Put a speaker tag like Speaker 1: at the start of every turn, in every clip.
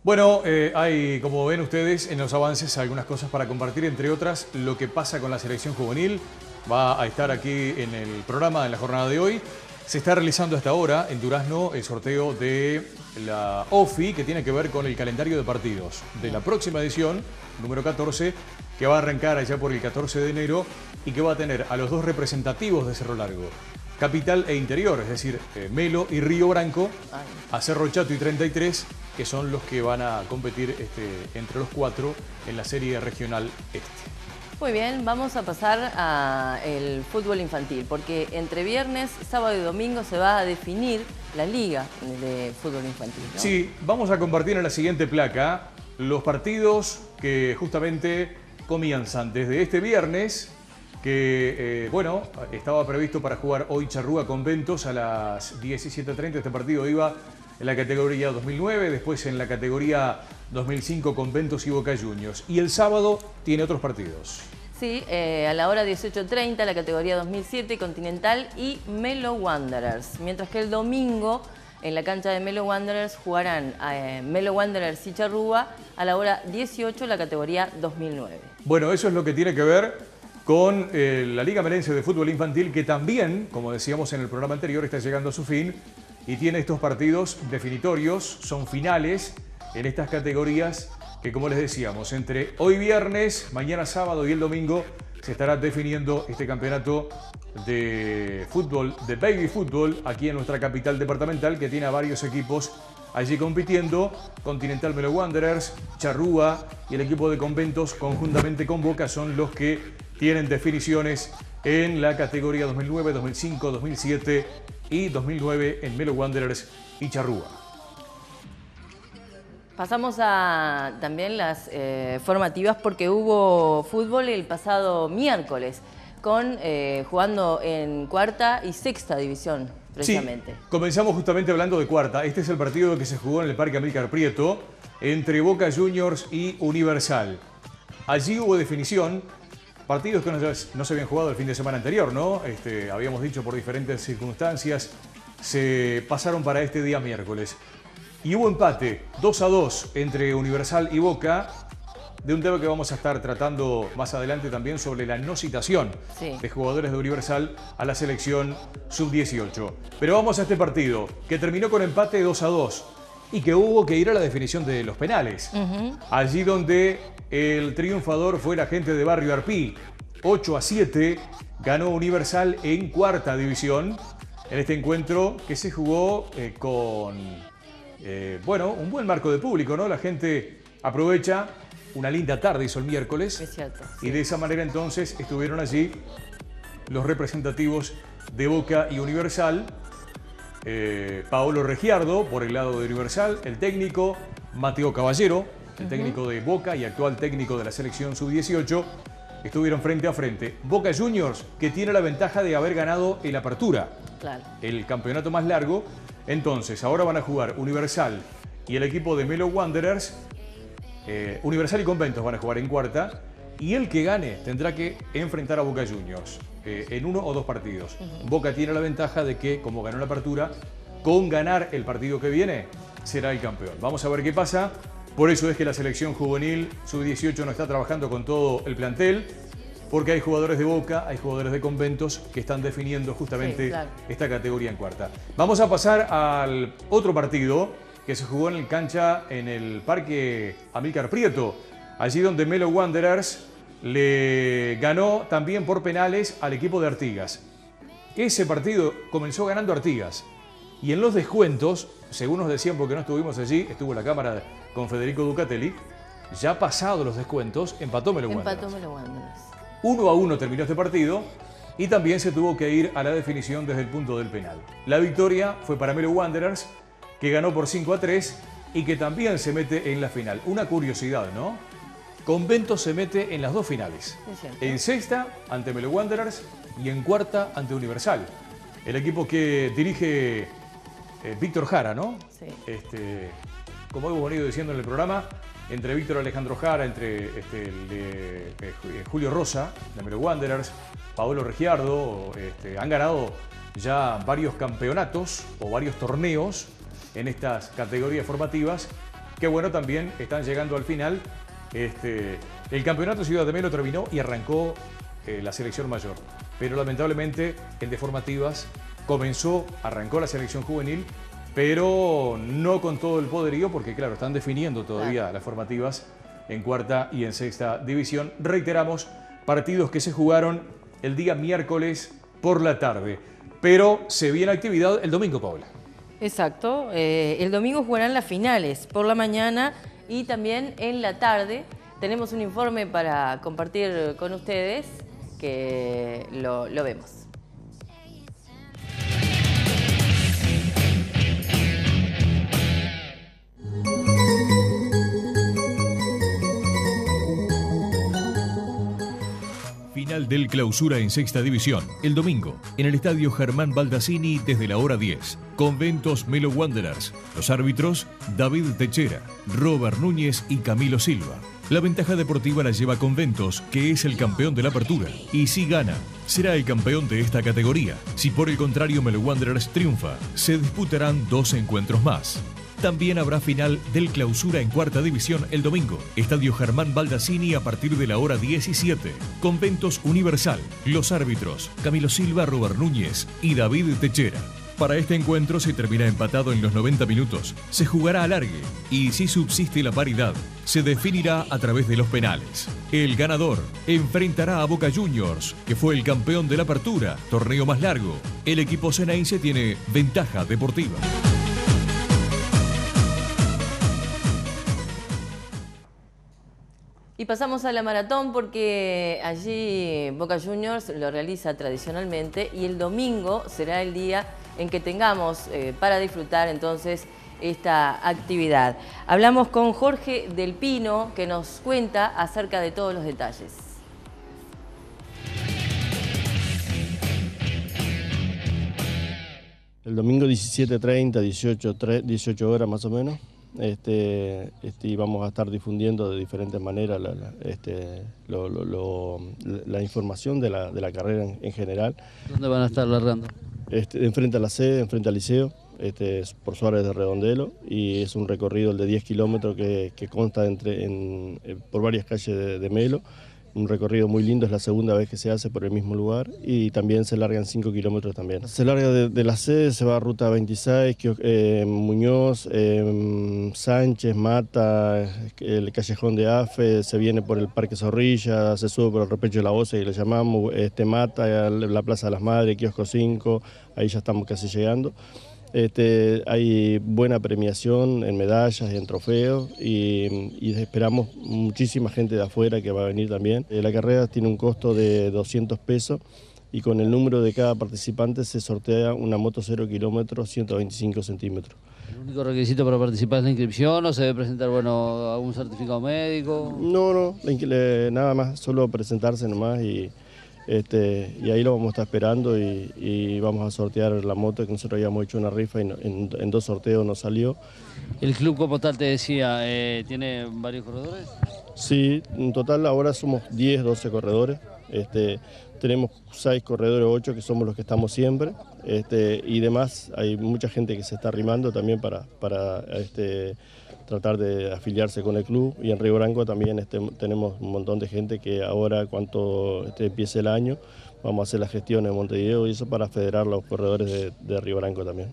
Speaker 1: Bueno, hay, como ven ustedes, en los avances algunas cosas para compartir, entre otras, lo que pasa con la selección juvenil. Va a estar aquí en el programa en la jornada de hoy. Se está realizando hasta ahora en Durazno el sorteo de la OFI, que tiene que ver con el calendario de partidos de la próxima edición, número 14, que va a arrancar allá por el 14 de enero y que va a tener a los dos representativos de Cerro Largo, Capital e Interior, es decir, Melo y Río Branco, a Cerro Chato y 33, que son los que van a competir entre los cuatro en la serie regional este.
Speaker 2: Muy bien, vamos a pasar al fútbol infantil, porque entre viernes, sábado y domingo se va a definir la liga de fútbol infantil, ¿no?
Speaker 1: Sí, vamos a compartir en la siguiente placa los partidos que justamente comienzan desde este viernes, que, bueno, estaba previsto para jugar hoy Charrúa con Ventos a las 17:30. Este partido iba en la categoría 2009, después en la categoría 2005 con Ventos y Boca Juniors. Y el sábado tiene otros partidos.
Speaker 2: Sí, a la hora 18:30 la categoría 2007 Continental y Melo Wanderers. Mientras que el domingo en la cancha de Melo Wanderers jugarán Melo Wanderers y Charrúa a la hora 18 la categoría 2009.
Speaker 1: Bueno, eso es lo que tiene que ver con la Liga Melense de Fútbol Infantil, que también, como decíamos en el programa anterior, está llegando a su fin y tiene estos partidos definitorios, son finales en estas categorías que, como les decíamos, entre hoy viernes, mañana sábado y el domingo se estará definiendo este campeonato de fútbol, de baby fútbol, aquí en nuestra capital departamental, que tiene a varios equipos allí compitiendo: Continental Melo Wanderers, Charrúa y el equipo de Conventos, conjuntamente con Boca, son los que tienen definiciones en la categoría 2009, 2005, 2007 y 2009 en Melo Wanderers y Charrúa.
Speaker 2: Pasamos a también las formativas, porque hubo fútbol el pasado miércoles, jugando en cuarta y sexta división, precisamente.
Speaker 1: Sí, comenzamos justamente hablando de cuarta. Este es el partido que se jugó en el Parque Amílcar Prieto entre Boca Juniors y Universal. Allí hubo definición, partidos que no se habían jugado el fin de semana anterior, ¿no? Habíamos dicho, por diferentes circunstancias se pasaron para este día miércoles. Y hubo empate, 2-2 entre Universal y Boca, de un tema que vamos a estar tratando más adelante también, sobre la no citación de jugadores de Universal a la selección sub-18. Pero vamos a este partido, que terminó con empate 2-2 y que hubo que ir a la definición de los penales. Allí donde el triunfador fue la gente de Barrio Arpí. 8-7 ganó Universal en cuarta división en este encuentro que se jugó con... bueno, un buen marco de público, ¿no? La gente aprovecha, una linda tarde hizo el miércoles.
Speaker 2: Es cierto, sí.
Speaker 1: Y de esa manera entonces estuvieron allí los representativos de Boca y Universal. Paolo Regiardo por el lado de Universal, el técnico Mateo Caballero, el técnico de Boca y actual técnico de la selección sub-18, estuvieron frente a frente. Boca Juniors, que tiene la ventaja de haber ganado el Apertura,
Speaker 2: claro, el
Speaker 1: campeonato más largo. Entonces, ahora van a jugar Universal y el equipo de Melo Wanderers. Universal y Conventos van a jugar en cuarta. Y el que gane tendrá que enfrentar a Boca Juniors en uno o dos partidos. Boca tiene la ventaja de que, como ganó la Apertura, con ganar el partido que viene, será el campeón. Vamos a ver qué pasa. Por eso es que la selección juvenil sub-18 no está trabajando con todo el plantel, porque hay jugadores de Boca, hay jugadores de Conventos que están definiendo justamente esta categoría en cuarta. Vamos a pasar al otro partido que se jugó en el cancha en el Parque Amílcar Prieto, allí donde Melo Wanderers le ganó también por penales al equipo de Artigas. Ese partido comenzó ganando Artigas y en los descuentos, según nos decían porque no estuvimos allí, estuvo la cámara con Federico Ducatelli, ya pasados los descuentos, empató Melo Wanderers. 1-1 terminó este partido y también se tuvo que ir a la definición desde el punto del penal. La victoria fue para Melo Wanderers, que ganó por 5-3 y que también se mete en la final. Una curiosidad, ¿no? Conventos se mete en las dos finales. En sexta ante Melo Wanderers y en cuarta ante Universal. El equipo que dirige Víctor Jara, ¿no?
Speaker 2: Sí.
Speaker 1: Como hemos venido diciendo en el programa, entre Víctor Alejandro Jara, entre Julio Rosa, de Melo Wanderers, Paolo Regiardo, han ganado ya varios campeonatos o varios torneos en estas categorías formativas que bueno, también están llegando al final. El campeonato Ciudad de Melo terminó y arrancó la selección mayor, pero lamentablemente en de formativas arrancó la selección juvenil, pero no con todo el poderío, porque claro, están definiendo todavía las formativas en cuarta y en sexta división. Reiteramos, partidos que se jugaron el día miércoles por la tarde, pero se viene actividad el domingo, Paola.
Speaker 2: Exacto, el domingo jugarán las finales por la mañana y también en la tarde. Tenemos un informe para compartir con ustedes que lo vemos.
Speaker 3: Final del Clausura en sexta división, el domingo, en el estadio Germán Baldassini desde la hora 10. Conventos Melo Wanderers. Los árbitros, David Techera, Robert Núñez y Camilo Silva. La ventaja deportiva la lleva Conventos, que es el campeón de la apertura. Y si gana, será el campeón de esta categoría. Si por el contrario Melo Wanderers triunfa, se disputarán 2 encuentros más. También habrá final del Clausura en cuarta división el domingo. Estadio Germán Baldassini a partir de la hora 17. Conventos Universal. Los árbitros, Camilo Silva, Robert Núñez y David Techera. Para este encuentro se termina empatado en los 90 minutos. Se jugará alargue y si subsiste la paridad, se definirá a través de los penales. El ganador enfrentará a Boca Juniors, que fue el campeón de la apertura, torneo más largo. El equipo ceneice tiene ventaja deportiva.
Speaker 2: Y pasamos a la maratón porque allí Boca Juniors lo realiza tradicionalmente y el domingo será el día en que tengamos para disfrutar entonces esta actividad. Hablamos con Jorge Del Pino, que nos cuenta acerca de todos los detalles.
Speaker 4: El domingo 17:30, 18 horas más o menos. Y vamos a estar difundiendo de diferentes maneras la información de la carrera en general.
Speaker 5: ¿Dónde van a estar largando?
Speaker 4: Enfrente a la sede, enfrente al liceo, por Suárez de Redondelo, y es un recorrido el de 10 kilómetros que consta por varias calles de Melo. Un recorrido muy lindo, es la segunda vez que se hace por el mismo lugar y también se largan 5 kilómetros también. Se larga de la sede, se va a ruta 26, Muñoz, Sánchez, Mata, el Callejón de Afe, se viene por el Parque Zorrilla, se sube por el Repecho de la Osa y le llamamos, Mata, la Plaza de las Madres, Kiosco 5, ahí ya estamos casi llegando. Hay buena premiación en medallas y en trofeos y esperamos muchísima gente de afuera que va a venir también. La carrera tiene un costo de 200 pesos y con el número de cada participante se sortea una moto 0 kilómetros, 125 centímetros.
Speaker 5: ¿El único requisito para participar es la inscripción o se debe presentar algún certificado médico?
Speaker 4: No, nada más, solo presentarse nomás y ahí lo vamos a estar esperando y vamos a sortear la moto, que nosotros habíamos hecho una rifa y en 2 sorteos nos salió.
Speaker 5: ¿El club como tal te decía, tiene varios corredores?
Speaker 4: Sí, en total ahora somos 10, 12 corredores. Tenemos 6 corredores, 8 que somos los que estamos siempre, y demás hay mucha gente que se está arrimando también para tratar de afiliarse con el club, y en Río Branco también tenemos un montón de gente que ahora, cuando empiece el año, vamos a hacer las gestiones en Montevideo y eso para federar los corredores de Río Branco también.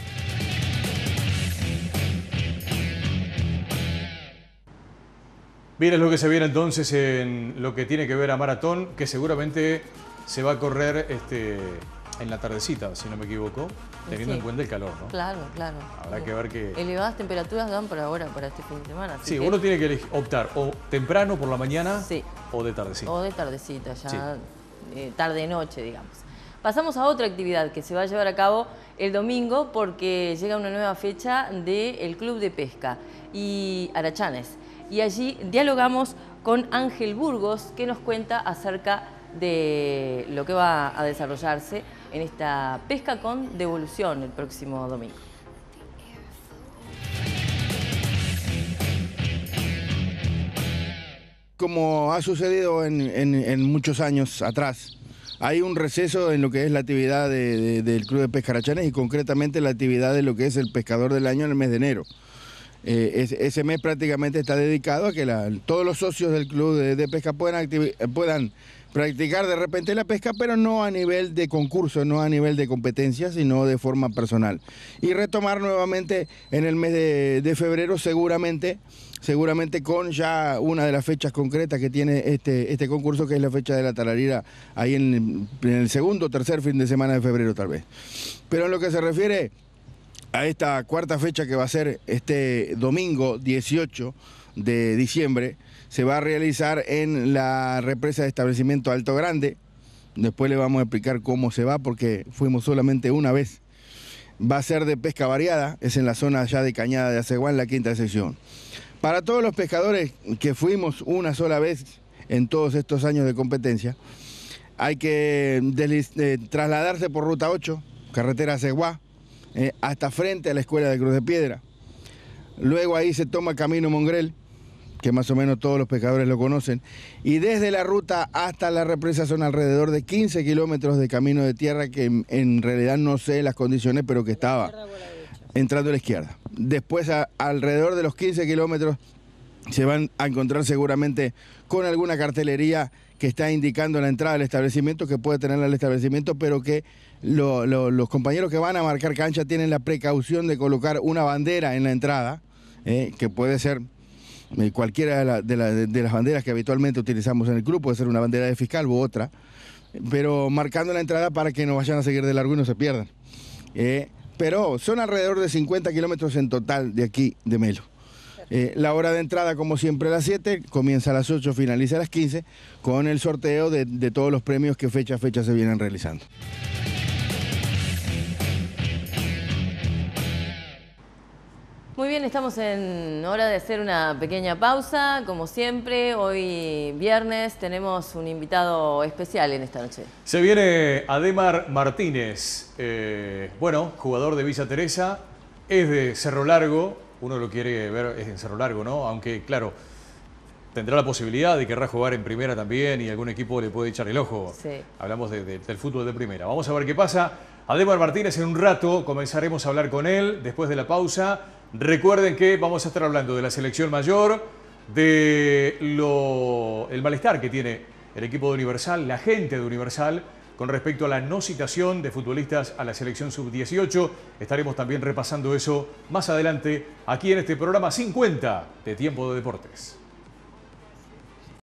Speaker 1: Bien, es lo que se viene entonces en lo que tiene que ver a maratón, que seguramente se va a correr en la tardecita, si no me equivoco, teniendo en cuenta el calor, ¿no?
Speaker 2: Claro.
Speaker 1: Habrá que ver que...
Speaker 2: Elevadas temperaturas dan por ahora, para este fin de semana.
Speaker 1: Sí, uno tiene que optar o temprano por la mañana
Speaker 2: sí,
Speaker 1: o de tardecita.
Speaker 2: O de tardecita, ya
Speaker 1: sí.
Speaker 2: Tarde-noche, digamos. Pasamos a otra actividad que se va a llevar a cabo el domingo porque llega una nueva fecha del Club de Pesca y Arachanes. Y allí dialogamos con Ángel Burgos, que nos cuenta acerca de lo que va a desarrollarse en esta pesca con devolución el próximo domingo.
Speaker 6: Como ha sucedido en muchos años atrás, hay un receso en lo que es la actividad del Club de Pesca Arachanes y concretamente la actividad de lo que es el pescador del año en el mes de enero. Ese mes prácticamente está dedicado a que todos los socios del club de pesca puedan practicar de repente la pesca, pero no a nivel de concurso, no a nivel de competencia, sino de forma personal. Y retomar nuevamente en el mes de febrero, seguramente con ya una de las fechas concretas que tiene este concurso, que es la fecha de la tararira, ahí en el segundo o tercer fin de semana de febrero tal vez. Pero en lo que se refiere a esta cuarta fecha, que va a ser este domingo 18 de diciembre, se va a realizar en la represa de establecimiento Alto Grande. Después le vamos a explicar cómo se va, porque fuimos solamente una vez. Va a ser de pesca variada, es en la zona ya de Cañada de Aceguá, en la quinta sección. Para todos los pescadores que fuimos una sola vez en todos estos años de competencia, hay que trasladarse por ruta 8, carretera Aceguá, hasta frente a la escuela de Cruz de Piedra. Luego ahí se toma camino Mongrel, que más o menos todos los pescadores lo conocen, y desde la ruta hasta la represa son alrededor de 15 kilómetros de camino de tierra, que en realidad no sé las condiciones, pero que estaba entrando a la izquierda. Después, alrededor de los 15 kilómetros, se van a encontrar seguramente con alguna cartelería que está indicando la entrada del establecimiento, que puede tener el establecimiento, pero que los compañeros que van a marcar cancha tienen la precaución de colocar una bandera en la entrada, que puede ser cualquiera de las banderas que habitualmente utilizamos en el club, puede ser una bandera de fiscal u otra, pero marcando la entrada para que no vayan a seguir de largo y no se pierdan. Pero son alrededor de 50 kilómetros en total de aquí de Melo. La hora de entrada, como siempre, a las 7, comienza a las 8, finaliza a las 15, con el sorteo de todos los premios que fecha a fecha se vienen realizando.
Speaker 2: Muy bien, estamos en hora de hacer una pequeña pausa. Como siempre, hoy viernes tenemos un invitado especial en esta noche.
Speaker 1: Se viene Ademar Martínez, jugador de Villa Teresa, es de Cerro Largo, uno lo quiere ver, es en Cerro Largo, ¿no? Aunque, claro, tendrá la posibilidad de querrá jugar en primera también y algún equipo le puede echar el ojo.
Speaker 2: Sí.
Speaker 1: Hablamos del fútbol de primera. Vamos a ver qué pasa. Ademar Martínez, en un rato comenzaremos a hablar con él después de la pausa. Recuerden que vamos a estar hablando de la selección mayor, de el malestar que tiene el equipo de Universal, la gente de Universal, con respecto a la no citación de futbolistas a la selección sub-18. Estaremos también repasando eso más adelante aquí en este programa 50 de Tiempo de Deportes.